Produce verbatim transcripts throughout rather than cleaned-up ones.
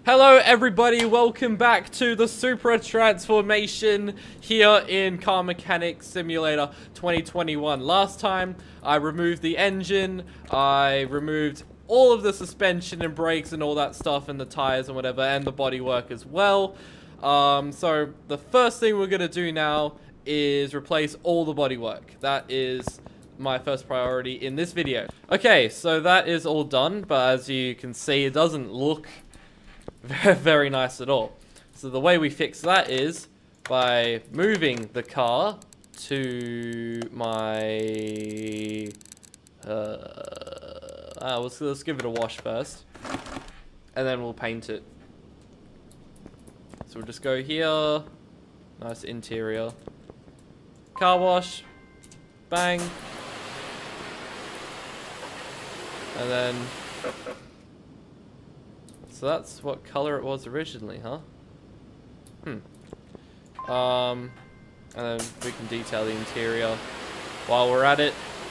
Hello everybody, welcome back to the Supra Transformation here in Car Mechanics Simulator twenty twenty-one. Last time I removed the engine, I removed all of the suspension and brakes and all that stuff and the tires and whatever, and the bodywork as well. Um, so the first thing we're going to do now is replace all the bodywork. That is my first priority in this video. Okay, so that is all done, but as you can see, it doesn't look very nice at all. So the way we fix that is by moving the car to my uh, ah, let's, let's give it a wash first, and then we'll paint it. So we'll just go here, nice interior, car wash, bang, and then so that's what color it was originally, huh? Hmm. Um, and then we can detail the interior while we're at it.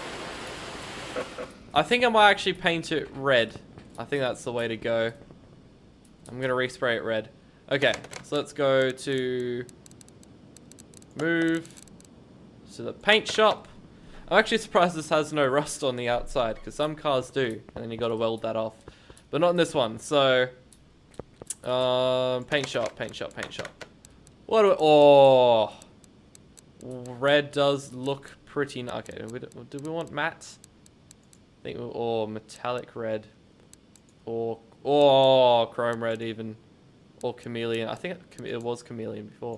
I think I might actually paint it red. I think that's the way to go. I'm gonna respray it red. Okay, so let's go to move to the paint shop. I'm actually surprised this has no rust on the outside, because some cars do, and then you gotta weld that off. But not in this one, so um, paint shop, paint shop, paint shop. What do we, oh, red does look pretty nice. Okay, do we, do we want matte? I think, or metallic red, or or chrome red even, or chameleon. I think it, it was chameleon before.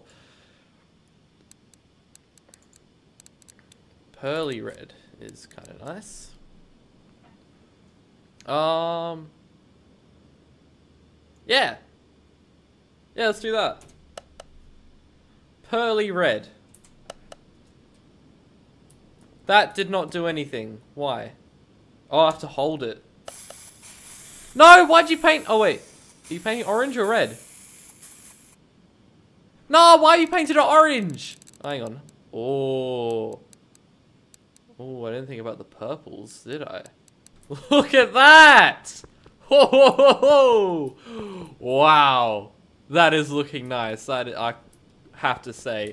Pearly red is kind of nice. Um. Yeah. Yeah, let's do that. Pearly red. That did not do anything. Why? Oh, I have to hold it. No, why'd you paint? Oh, wait. Are you painting orange or red? No, why are you painted it orange? Hang on. Oh. Oh, I didn't think about the purples, did I? Look at that! Ho, ho, ho, ho. Wow, that is looking nice. That I have to say.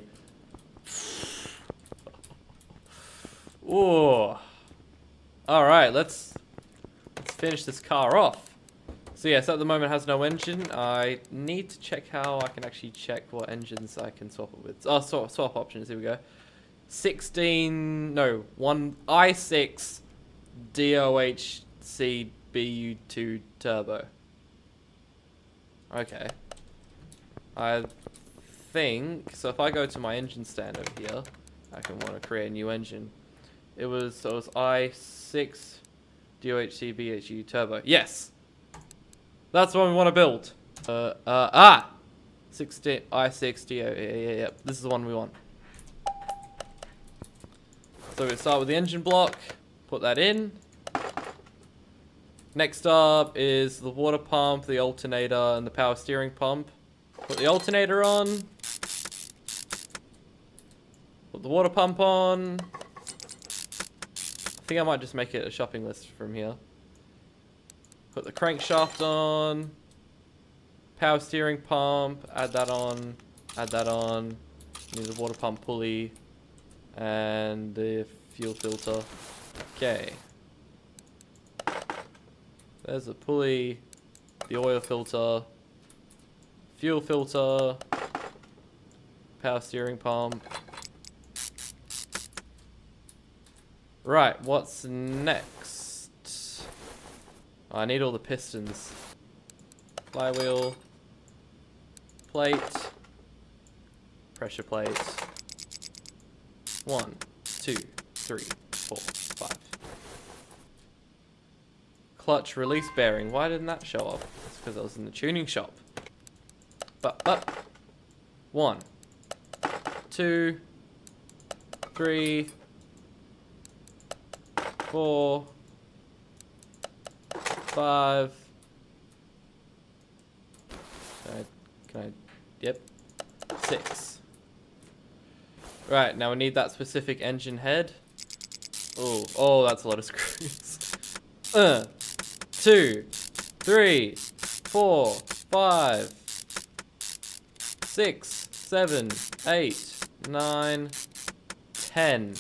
Oh, all right. Let's let's finish this car off. So yes, at the moment it has no engine. I need to check how I can actually check what engines I can swap it with. Oh, swap swap options. Here we go. sixteen. No, one i six D O H C B U two turbo. Okay. I think so. If I go to my engine stand over here, I can want to create a new engine. It was so it was i six D O H C B H U turbo. Yes, that's what we want to build. Uh, uh ah, sixteen i six D O. Yeah, yeah, yeah. This is the one we want. So we start with the engine block. Put that in. Next up is the water pump, the alternator, and the power steering pump. Put the alternator on. Put the water pump on. I think I might just make it a shopping list from here. Put the crankshaft on. Power steering pump, add that on. Add that on. Need the water pump pulley. And the fuel filter. Okay. There's a pulley, the oil filter, fuel filter, power steering pump. Right, what's next? I need all the pistons. Flywheel, plate, pressure plate. One, two, three, four, five. Clutch release bearing. Why didn't that show up? It's because I was in the tuning shop. But, but. One. Two. Three. Four. Five. Can I, can I, yep. Six. Right, now we need that specific engine head. Oh, oh, that's a lot of screws. Uh. Two, three, four, five, six, seven, eight, nine, ten.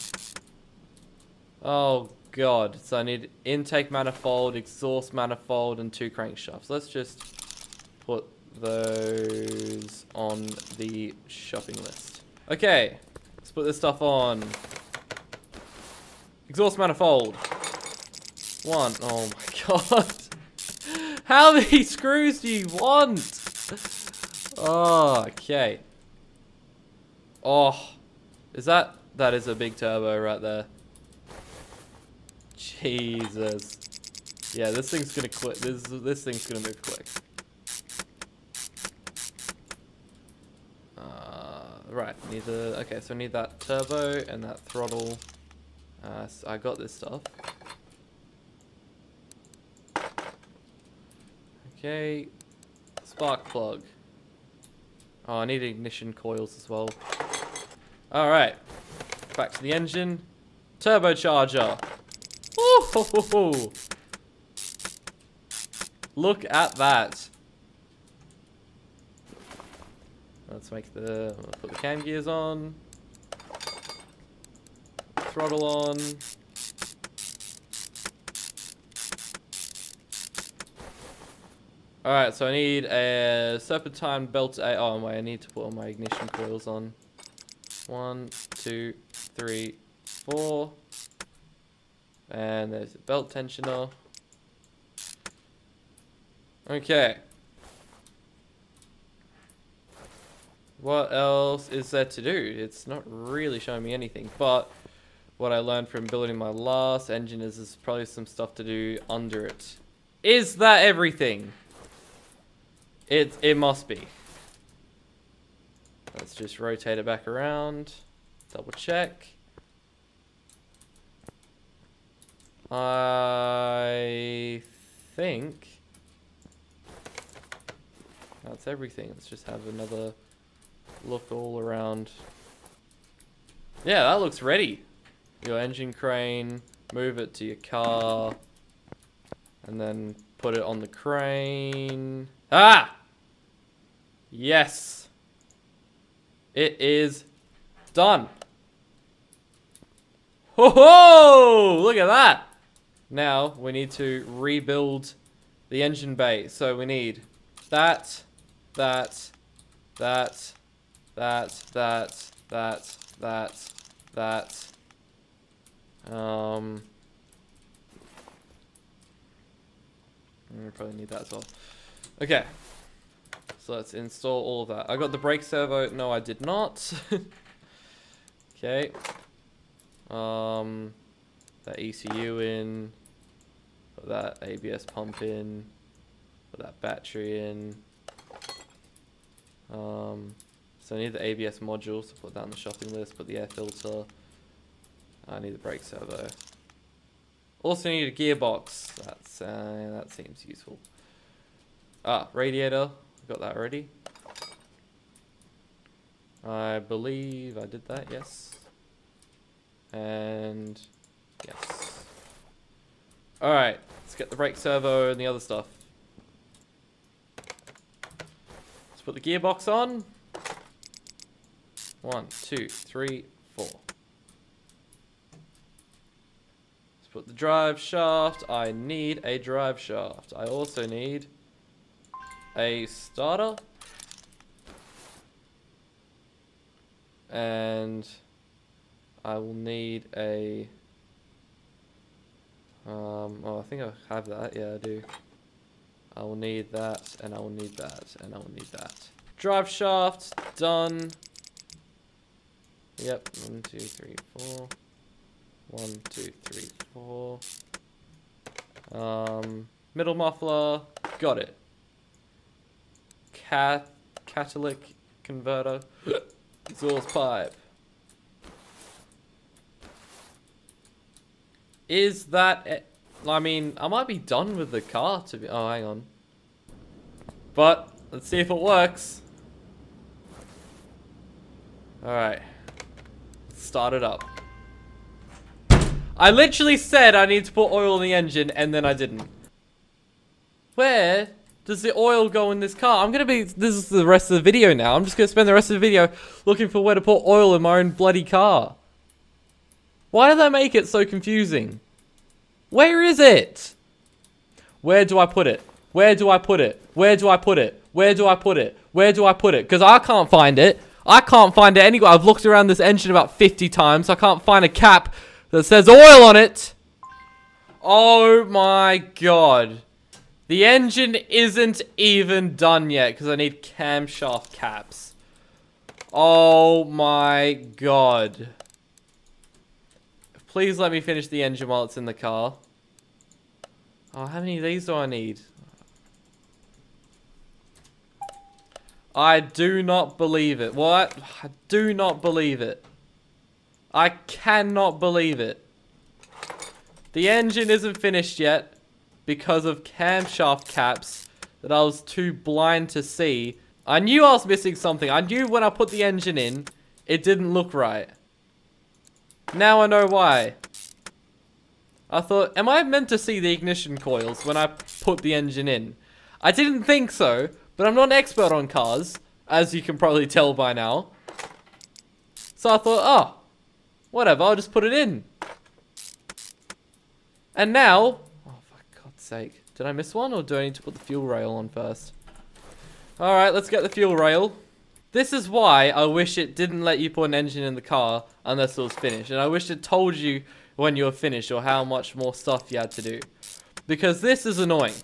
Oh god, so I need intake manifold, exhaust manifold, and two crankshafts. Let's just put those on the shopping list. Okay, let's put this stuff on. Exhaust manifold. One. Oh my god. How many screws do you want? Oh, okay. Oh, is that, that is a big turbo right there. Jesus. Yeah, this thing's gonna quit. This, this thing's gonna move quick. Uh, right, need the, okay, so I need that turbo and that throttle. Uh, so I got this stuff. Okay, spark plug. Oh, I need ignition coils as well. Alright, back to the engine. Turbocharger. Ooh, look at that. Let's make the, put the cam gears on. Throttle on. Alright, so I need a serpentine belt. A oh, wait, I need to put all my ignition coils on. One, two, three, four. And there's a belt tensioner. Okay. What else is there to do? It's not really showing me anything, but what I learned from building my last engine is there's probably some stuff to do under it. Is that everything? It, it must be. Let's just rotate it back around. Double check. I think that's everything. Let's just have another look all around. Yeah, that looks ready. Your engine crane, move it to your car, and then put it on the crane. Ah! Yes! It is done. Ho ho! Look at that! Now we need to rebuild the engine bay. So we need that, that, that, that, that, that, that, that. Um, we probably need that as well. Okay. So let's install all of that. I got the brake servo. No, I did not. Okay. Um, that E C U in. Put that A B S pump in. Put that battery in. Um, so I need the A B S module, so put that on the shopping list. Put the air filter. I need the brake servo. Also need a gearbox. That's uh, that seems useful. Ah, radiator. Got that already. I believe I did that. Yes. And yes. All right. Let's get the brake servo and the other stuff. Let's put the gearbox on. One, two, three, four. Put the drive shaft. I need a drive shaft. I also need a starter. And I will need a... Um, oh, I think I have that. Yeah, I do. I will need that, and I will need that, and I will need that. Drive shaft, done. Yep, one, two, three, four. One, two, three, four. Um, middle muffler, got it. Cat, catalytic converter, exhaust pipe. Is that it? I mean, I might be done with the car to be. Oh, hang on. But let's see if it works. All right, start it up. I literally said I need to put oil in the engine, and then I didn't. Where does the oil go in this car? I'm gonna be, this is the rest of the video now. I'm just gonna spend the rest of the video looking for where to put oil in my own bloody car. Why did they make it so confusing? Where is it? Where do I put it? Where do I put it? Where do I put it? Where do I put it? Where do I put it? Because I can't find it. I can't find it anywhere. I've looked around this engine about fifty times. I can't find a cap that says oil on it. Oh my god. The engine isn't even done yet because I need camshaft caps. Oh my god. Please let me finish the engine while it's in the car. Oh, how many of these do I need? I do not believe it. What? I do not believe it. I cannot believe it. The engine isn't finished yet because of camshaft caps that I was too blind to see. I knew I was missing something. I knew when I put the engine in, it didn't look right. Now I know why. I thought, am I meant to see the ignition coils when I put the engine in? I didn't think so, but I'm not an expert on cars, as you can probably tell by now. So I thought, oh, whatever, I'll just put it in. And now, oh for God's sake, did I miss one or do I need to put the fuel rail on first? Alright, let's get the fuel rail. This is why I wish it didn't let you put an engine in the car unless it was finished. And I wish it told you when you were finished or how much more stuff you had to do. Because this is annoying.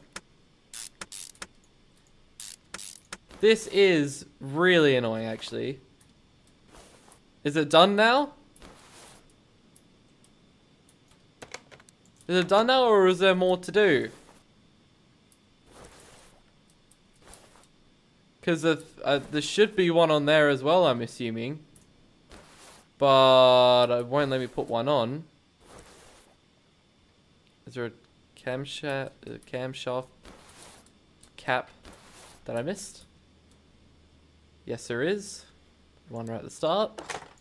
This is really annoying, actually. Is it done now? Is it done now or is there more to do? Because uh, there should be one on there as well, I'm assuming. But it won't let me put one on. Is there a camshaft, a camshaft cap that I missed? Yes, there is. One right at the start.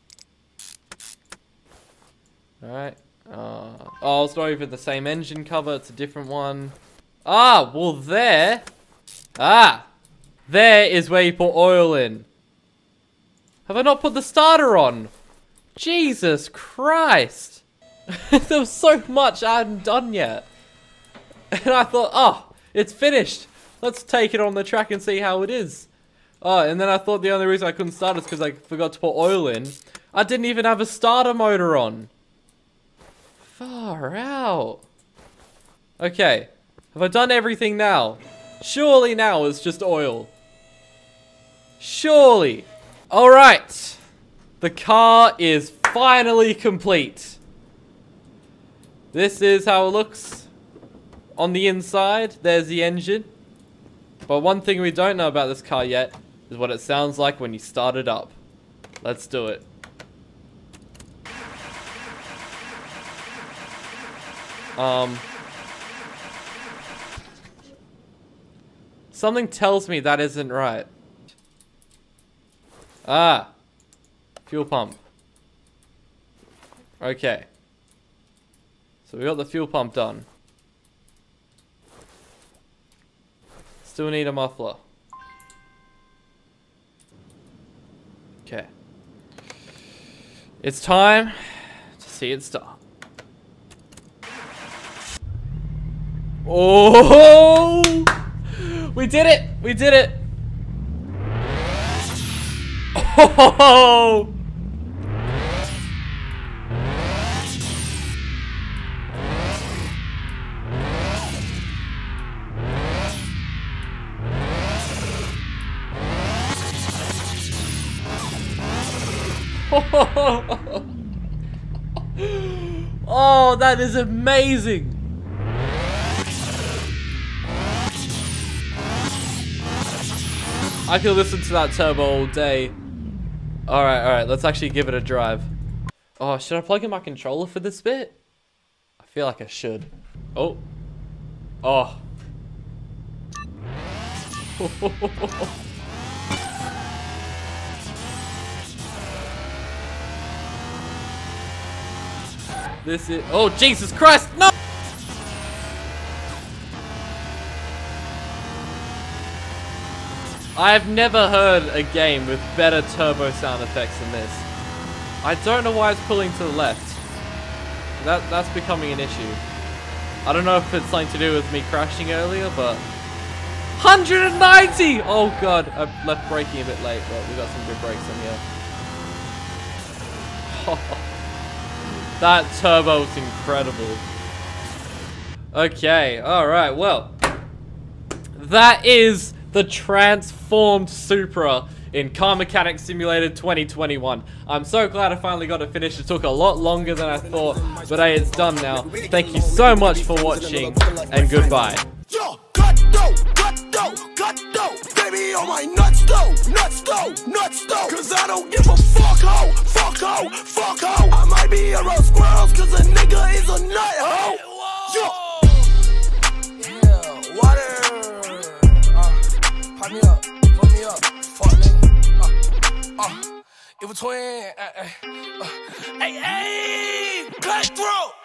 Alright. Uh, oh, it's not even the same engine cover. It's a different one. Ah, well there. Ah. There is where you put oil in. Have I not put the starter on? Jesus Christ. There was so much I hadn't done yet. And I thought, oh, it's finished. Let's take it on the track and see how it is. Oh, and then I thought the only reason I couldn't start is because I forgot to put oil in. I didn't even have a starter motor on. Far out. Okay. Have I done everything now? Surely now it's just oil. Surely. Alright. The car is finally complete. This is how it looks on the inside. There's the engine. But one thing we don't know about this car yet is what it sounds like when you start it up. Let's do it. Um... Something tells me that isn't right. Ah. Fuel pump. Okay. So we got the fuel pump done. Still need a muffler. Okay. It's time to see it start. Oh! We did it! We did it! Oh! Oh, that is amazing! I could listen to that turbo all day. Alright, alright, let's actually give it a drive. Oh, should I plug in my controller for this bit? I feel like I should. Oh. Oh. This is... Oh, Jesus Christ! No! I have never heard a game with better turbo sound effects than this. I don't know why it's pulling to the left. That That's becoming an issue. I don't know if it's something to do with me crashing earlier, but... one hundred ninety! Oh god, I left braking a bit late, but we got some good brakes on here. That turbo is incredible. Okay, alright, well. That is the transformed Supra in Car Mechanic Simulator twenty twenty-one. I'm so glad I finally got it finished. It took a lot longer than I thought, but hey, it's done now. Thank you so much for watching, and goodbye. Yo, cut though, cut though, cut though. Baby on my nuts though, nuts though, nuts though. Cause I don't give a fuck ho, fuck ho, fuck ho. I might be around squirrels cause a nigga is a nut ho. Yo. Yeah, water. Uh, pipe me up, put me up, fuck nigga. Uh, uh, it was twin. Uh, uh, uh. Hey, hey, cut through.